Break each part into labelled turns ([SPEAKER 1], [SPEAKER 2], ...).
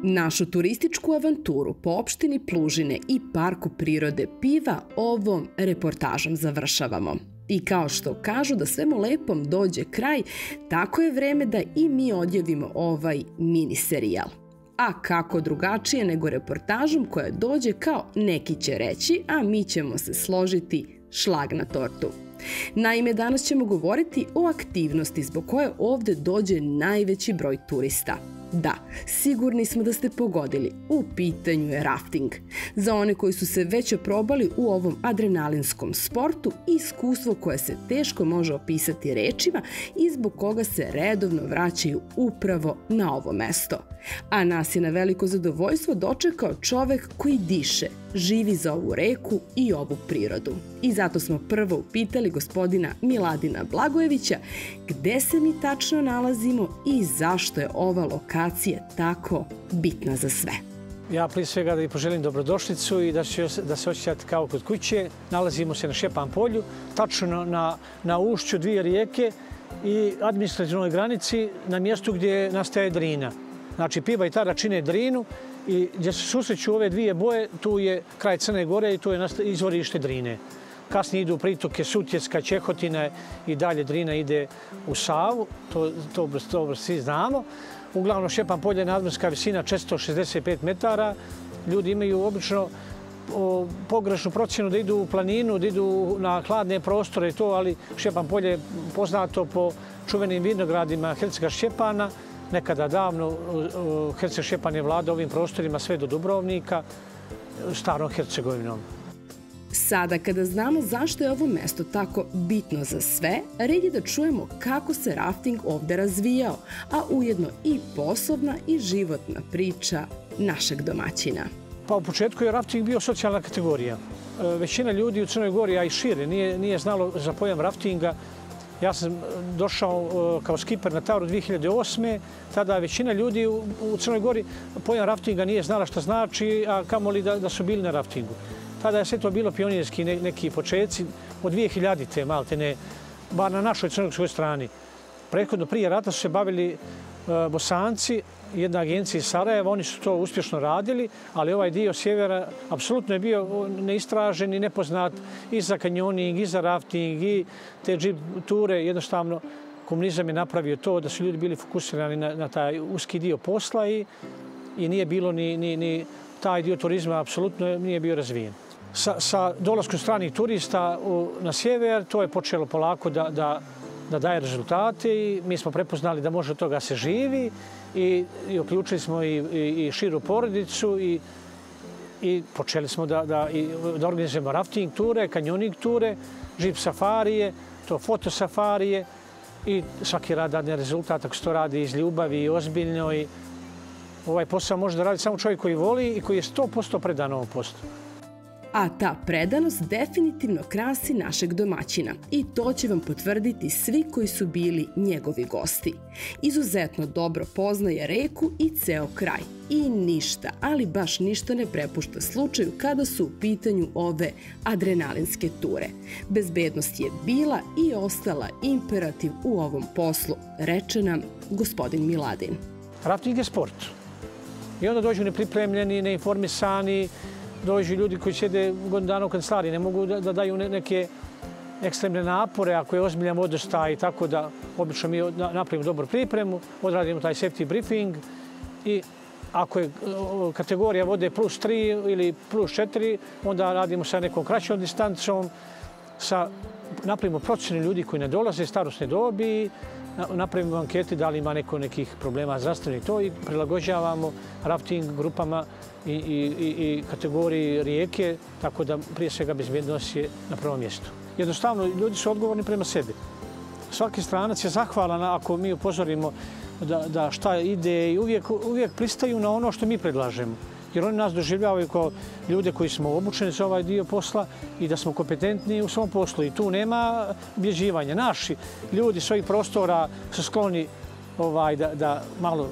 [SPEAKER 1] Našu turističku avanturu po opštini Plužine i Parku prirode Piva ovom reportažom završavamo. I kao što kažu da svemu lepom dođe kraj, tako je vreme da i mi odjavimo ovaj mini serijal. A kako drugačije nego reportažom koja dođe kao neki će reći, a mi ćemo se složiti šlag na tortu. Naime, danas ćemo govoriti o aktivnosti zbog koje ovde dođe najveći broj turista. Da, sigurni smo da ste pogodili, u pitanju je rafting. Za one koji su se već oprobali u ovom adrenalinskom sportu, iskustvo koje se teško može opisati rečima i zbog koga se redovno vraćaju upravo na ovo mesto. A nas je na veliko zadovoljstvo dočekao čovek koji diše, živi za ovu reku i ovu prirodu. I zato smo prvo upitali gospodina Miladina Blagojevića gde se mi tačno nalazimo i zašto je ova lokacija tako bitna za sve.
[SPEAKER 2] Ja prije svega da poželim dobrodošlicu i da se osjećate kao kod kuće. Nalazimo se na Šepan polju, tačno na ušću dvije rijeke i administrativnoj granici na mjestu gdje nastaje Drina. Znači, Piva i Tara čine Drinu i gdje se susreću ove dvije boje, tu je kraj Crne Gore i tu je izvorište Drine. Kasnije idu pritoke Sutjeska, Čehotina i dalje Drina ide u Savu, to svi znamo. Uglavnom, Šepan polje je nadmorska visina 465 metara. Ljudi imaju obično pogrešnu procjenu da idu u planinu, da idu na hladne prostore i to, ali Šepan polje je poznato po čuvenim vinogradima Hercega Šćepana. Nekada davno Herceg Šćepan je vladao ovim prostorima sve do Dubrovnika, starom Hercegovinom.
[SPEAKER 1] Sada kada znamo zašto je ovo mesto tako bitno za sve, red je da čujemo kako se rafting ovde razvijao, a ujedno i poslovna i životna priča našeg domaćina.
[SPEAKER 2] Pa u početku je rafting bio socijalna kategorija. Većina ljudi u Crnoj Gori, a i šire, nije znalo za pojam raftinga. Ja sam došao kao skiper na Tauru 2008. Tada većina ljudi u Crnoj Gori pojam raftinga nije znala šta znači, a kamoli da su bili na raftingu. Tada je sve to bilo pionirski neki početci od 2000-te, malte ne, bar na našoj crnogorskoj strani. Prethodno prije rata su se bavili Bosanci, jedna agencija iz Sarajeva, oni su to uspješno radili, ali ovaj dio sjevera apsolutno je bio neistražen i nepoznat i za kanjoning, i za rafting, i te džip ture. Jednostavno, komunizam je napravio to da su ljudi bili fokusirani na taj uski dio posla i nije bilo ni taj dio turizma apsolutno nije bio razvijen. Sa dolaskom stranih turista na sjever, to je počelo polako da daje rezultate i mi smo prepoznali da može od toga se živi i uključili smo i širu porodicu i počeli smo da organizujemo rafting ture, kanjoning ture, džip safarije, to foto safarije i svaki rad dadne rezultat ako se to radi iz ljubavi i ozbiljno. I ovaj posao može da radi samo čovjek koji voli i koji je 100% predan ovom poslu.
[SPEAKER 1] A ta predanost definitivno krasi našeg domaćina i to će vam potvrditi svi koji su bili njegovi gosti. Izuzetno dobro poznaje reku i ceo kraj i ništa, ali baš ništa ne prepušta slučaju kada su u pitanju ove adrenalinske ture. Bezbednost je bila i ostala imperativ u ovom poslu, reče nam gospodin Miladin.
[SPEAKER 2] Rafting je sport. I onda dođu nepripremljeni, neinformisani, dođu ljudi koji sjede godinu dana u kancelariji, ne mogu da daju neke ekstremne napore ako je ozbiljan vodostaj, tako da obično mi napravimo dobru pripremu, odradimo taj safety briefing i ako je kategorija vode plus 3 ili plus 4, onda radimo sa nekom kraćom distancom, napravimo procjenu ljudi koji ne dolaze, starosne dobi, napravimo anketi da li ima nekih problema zdravstvenih to i prilagođavamo rafting grupama i kategoriji rijeke, tako da prije svega bezbjednost je na prvom mjestu. Jednostavno, ljudi su odgovorni prema sebi. Svaki stranac je zahvalan ako mi upozorimo da šta ide i uvijek pristaju na ono što mi predlažemo. Jer oni nas doživljavaju kao ljude koji smo obučeni za ovaj dio posla i da smo kompetentni u svom poslu. I tu nema ubjeđivanja. Naši ljudi svojih prostora su skloni da malo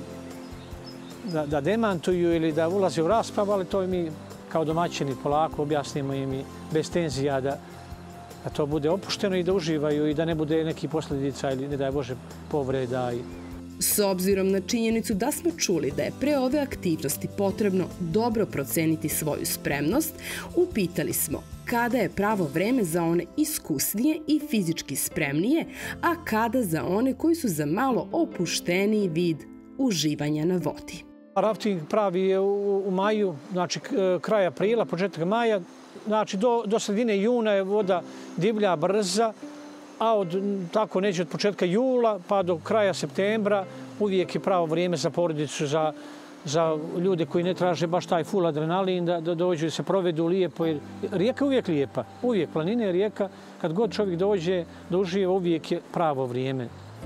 [SPEAKER 2] da demantuju ili da ulaze u raspravu, ali to mi kao domaćini polako objasnimo im i bez tenzija da to bude opušteno i da uživaju i da ne bude nekih posljedica ili ne daj Bože povreda.
[SPEAKER 1] S obzirom na činjenicu da smo čuli da je pre ove aktivnosti potrebno dobro proceniti svoju spremnost, upitali smo kada je pravo vreme za one iskusnije i fizički spremnije, a kada za one koji su za malo opušteniji vid uživanja na vodi.
[SPEAKER 2] Rafting pravi je u maju, znači kraj aprila, početak maja, znači do sredine juna je voda divlja, brza, a tako neđe od početka jula pa do kraja septembra uvijek je pravo vrijeme za porodicu, za ljude koji ne traže baš taj full adrenalin, da dođu i se provedu lijepo. Jer rijeka je uvijek lijepa, uvijek planina je rijeka. Kad god čovjek dođe da uživa, uvijek je pravo vrijeme.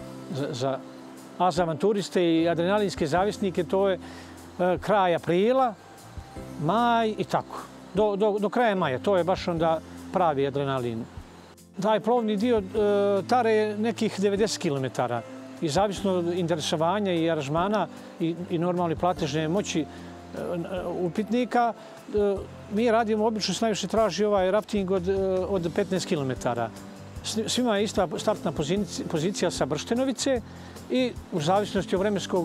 [SPEAKER 2] A za avanturiste i adrenalinske zavisnike to je kraj aprila, maj i tako. Do kraja maja, to je baš onda pravi adrenalin. Taj plovni dio tare je nekih 90 km. I zavisno od interesovanja i aranžmana i normalne platežne moći upitnika, mi radimo, obično se najviše traži ovaj rafting od 15 km. Svima je ista startna pozicija sa Brštenovice i u zavisnosti od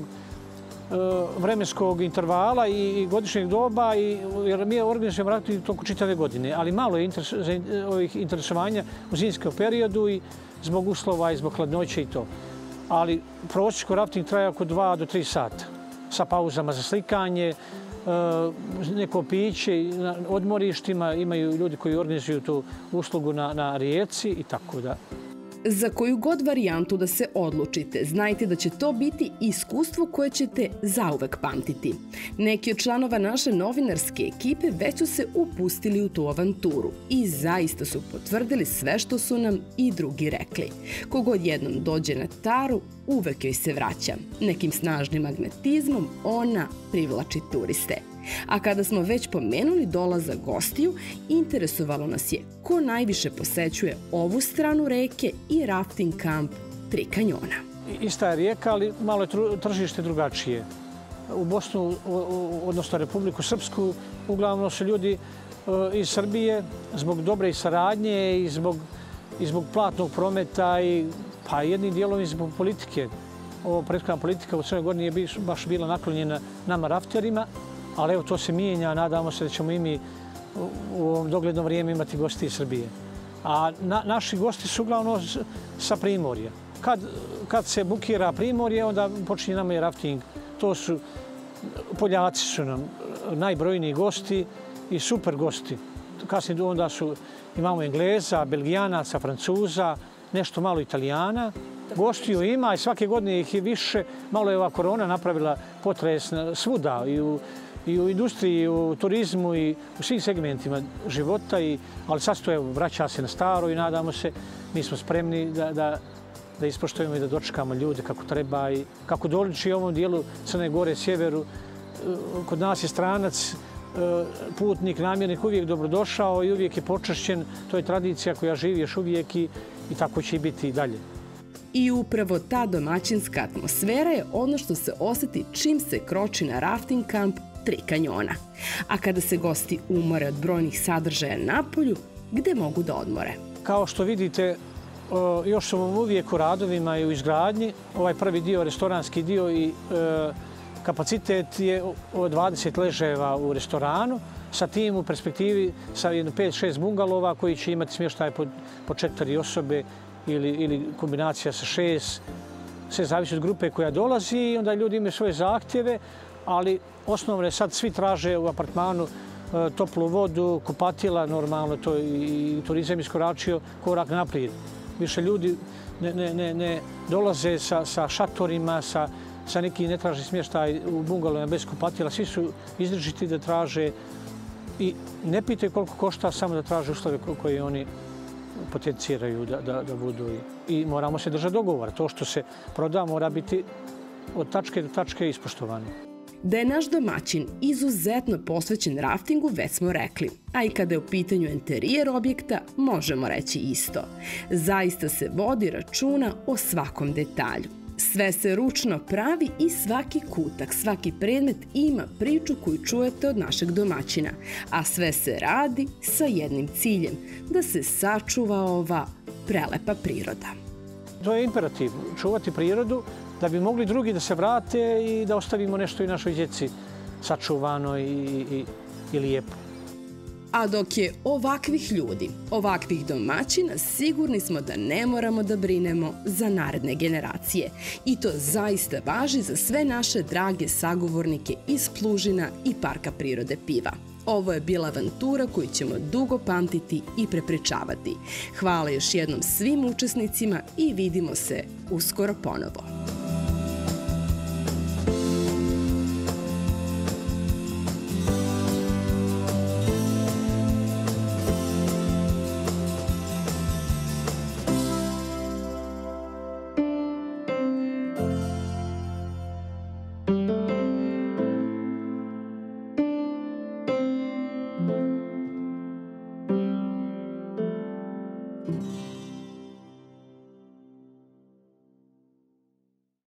[SPEAKER 2] vremenskog intervala i godišnjeg doba, jer mi organizujemo rafting toliko čitave godine, ali malo je interesovanja u zimskom periodu i zbog uslova i zbog hladnoće i to. Ali prosječko rafting traje oko 2 do 3 sata sa pauzama za slikanje, neko piće, odmorištima, imaju ljudi koji organizuju tu uslugu na rijeci i tako da.
[SPEAKER 1] Za koju god varijantu da se odlučite, znajte da će to biti iskustvo koje ćete zauvek pamtiti. Neki od članova naše novinarske ekipe već su se upustili u tu avanturu i zaista su potvrdili sve što su nam i drugi rekli. Kogod jednom dođe na Taru, uvek joj se vraća. Nekim snažnim magnetizmom ona privlači turiste. A kada smo već pomenuli dolazak gostiju, interesovalo nas je ko najviše posećuje ovu stranu reke i rafting kamp Tri kanjona.
[SPEAKER 2] Ista je rijeka, ali malo je tržište drugačije. U Bosnu, odnosno Republiku Srpsku, uglavnom su ljudi iz Srbije zbog dobre saradnje i zbog platnog prometa pa jednim dijelom i zbog politike. Ova prethodna politika u Crnoj Gori nije baš bila naklonjena nama rafterima, ali evo to se mijenja, nadamo se da ćemo i mi u ovom doglednom vrijeme imati gosti iz Srbije. A naši gosti su uglavnom sa Primorja. Kad se bukira Primorje, onda počinje nama i rafting. To su, Poljaci su nam najbrojniji gosti i super gosti. Kasnije onda imamo Engleza, Belgijanaca, Francuza, nešto malo Italijana. Gostiju ima i svake godine ih je više. Malo je ova korona napravila potres svuda i u industriji, i u turizmu i u svim segmentima života. Ali sad to vraća se na staro i nadamo se, mi smo spremni da ispoštujemo i da dočekamo ljude kako treba i kako doliči ovom dijelu Crne Gore, sjeveru. Kod nas je stranac, putnik, namjernik uvijek dobrodošao i uvijek je počašćen. To je tradicija koja živi još uvijek i tako će i biti i dalje.
[SPEAKER 1] I upravo ta domaćinska atmosfera je ono što se osjeti čim se kroči na rafting kamp Tri kanjona. A kada se gosti umore od brojnih sadržaja na polju, gde mogu da odmore?
[SPEAKER 2] Kao što vidite, još smo uvijek u radovima i u izgradnji. Ovaj prvi dio, restoranski dio i kapacitet je od 20 ležajeva u restoranu. Sa tim u perspektivi sa 5-6 bungalova koji će imati smještaj po 4 osobe ili kombinacija sa 6. Sve zavisi od grupe koja dolazi i onda ljudi imaju svoje zahtjeve, ali osnovno je sad svi traže u apartmanu toplu vodu, kupatila, normalno to i turizam iskoračio korak naprijed. Više ljudi ne dolaze sa šatorima, sa neki ne traži smještaj u bungalovima bez kupatila. Svi su izričiti da traže i ne pitaju koliko košta, samo da traže uslove koje oni potenciraju da budu. I moramo se držati dogovora. To što se proda mora biti od tačke do tačke ispoštovano.
[SPEAKER 1] Da je naš domaćin izuzetno posvećen raftingu, već smo rekli. A i kada je u pitanju interijer objekta, možemo reći isto. Zaista se vodi računa o svakom detalju. Sve se ručno pravi i svaki kutak, svaki predmet ima priču koju čujete od našeg domaćina. A sve se radi sa jednim ciljem, da se sačuva ova prelepa priroda.
[SPEAKER 2] To je imperativ, čuvati prirodu, da bi mogli drugi da se vrate i da ostavimo nešto i našoj djeci sačuvano i lijepo.
[SPEAKER 1] A dok je ovakvih ljudi, ovakvih domaćina, sigurni smo da ne moramo da brinemo za naredne generacije. I to zaista važi za sve naše drage sagovornike iz Plužina i Parka prirode Piva. Ovo je bila avantura koju ćemo dugo pamtiti i prepričavati. Hvala još jednom svim učesnicima i vidimo se uskoro ponovo.